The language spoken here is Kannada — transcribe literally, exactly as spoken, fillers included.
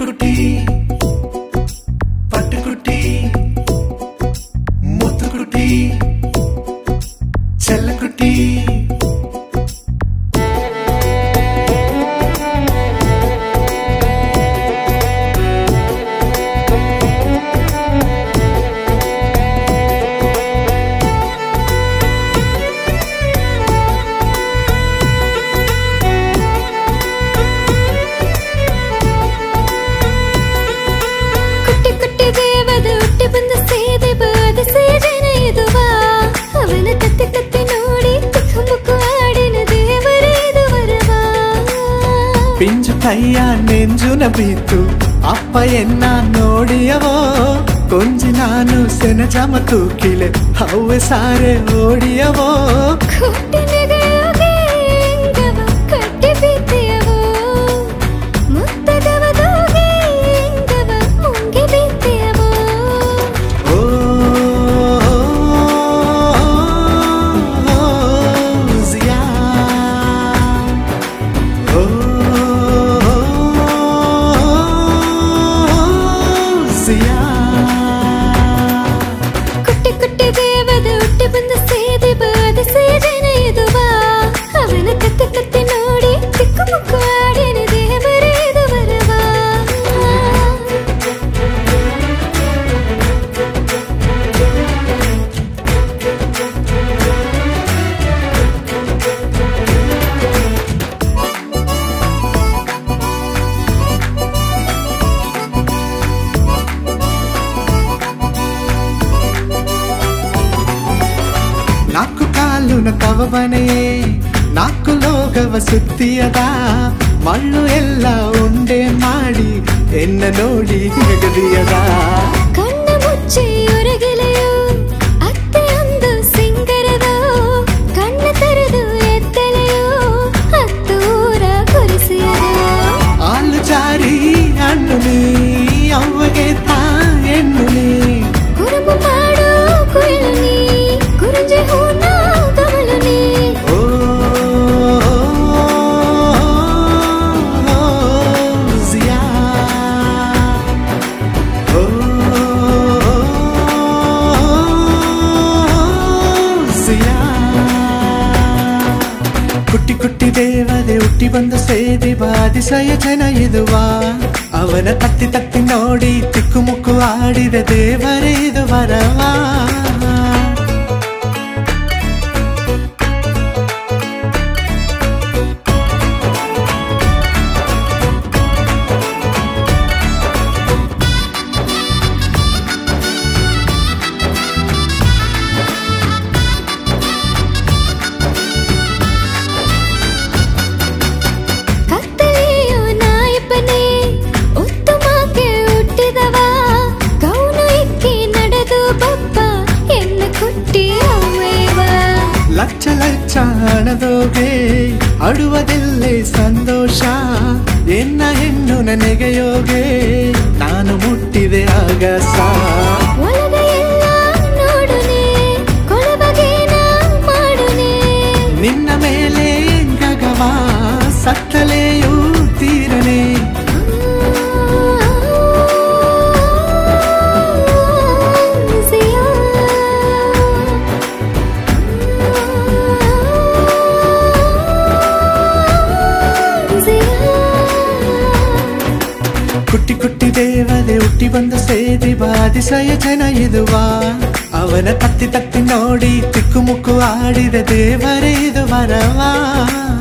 ಕುಟಿ ಪಟ್ಟುಕುಟಿ ಮುತ್ತುಕುಟಿ ಚೆಲ್ಲಕುಟಿ ಪಿಂಜು ಕೈಯ ನೆಂಜುನ ಬೀತು ಅಪ್ಪ ಎನ್ನ ನೋಡಿಯವೋ ಕೊಂಜಿ ನಾನು ಸೆನಜಮ ತೂಕಿಲೆ ಹವ್ವೆ ಸಾರೆ ಓಡಿಯವೋ ಕುಟ್ಟಿ ಕುಟ್ಟಿ ದೇವದ ಹುಟ್ಟಿ ಬಂದ ಸೇದೆ ಬಾದ ಸೇಜನ ಇದುವಾ ಅವನ ಕತ್ತಿ ಕತ್ತಿ ನೋಡಿ ತಿಕ್ಕು ಮುಕ್ಕು ಆಡಿನ ದೇವರೇ ಇದು ಬರವಾ ನಾಲ್ಕು ಕಾಲುನ ಕವಬನೆಯೇ ನಾಲ್ಕು ಲೋಕವ ಸುತ್ತಿಯದ ಮಣ್ಣು ಎಲ್ಲ ಉಂಡೆ ಮಾಡಿ ಎನ್ನ ನೋಡಿ ಗಗದಿಯದ ಕಣ್ಣ ಮುಚ್ಚಿ ಹೊರಗೆಲೆಯೋ ಅತ್ತೆ ಒಂದು ಸಿಂಗರದ ಕಣ್ಣ ತೆರೆದು ಎತ್ತಲೆಯೋ ಹತ್ತೂರ ಕುರಿಸಿಯದ ಹಾಲು ಜಾರಿ ಹಣ್ಣು ನೀ ಅವ್ವಗೆ ತಾ ಹೆಣ್ಣು ನೀ ಕುರುಬು ಮಾಡೋ ಕುಯಿಲು ನೀ ಕುರುಜೆ ಹೂನ ಕಮಲು ನೀ ಓ ಜಿಯಾ ಓ ಜಿಯಾ ಕುಟ್ಟಿ ಕುಟ್ಟಿ ದೇವದೆ ಹುಟ್ಟಿ ಬಂದ ಸೇದೆ ಬಾದಿಸಯ ಜನ ಇದುವಾ ಅವನ ತತ್ತಿ ತತ್ತಿ ನೋಡಿ ತಿಕ್ಕು ಮುಕ್ಕು ಆಡಿದ ದೇವರೇ ಇದು ವರವಾ ಲಕ್ಷ ಲಕ್ಷ ಹಣದೋಗೆ ಅಡುವುದೆಲ್ಲೇ ಸಂತೋಷ ಎನ್ನ ಹೆಣ್ಣು ನನಗೆ ಯೋಗೆ ನಾನು ಮುಟ್ಟಿದೆ ಆಗಸ ನಿನ್ನ ಮೇಲೆ ಗಗವ ಸತ್ತಲೆಯೂ ತೀರನೆ ಕುಟ್ಟಿ ಕುಟ್ಟಿ ದೇವದೆ ಹುಟ್ಟಿ ಬಂದ ಸೇದೆ ಬಾದಿಸಯ ಜನ ಇದುವಾ ಅವನ ತತ್ತಿ ತತ್ತಿ ನೋಡಿ ತಿಕ್ಕು ಮುಕ್ಕು ಆಡಿದ ದೇವರೇ ಇದು ವರವಾ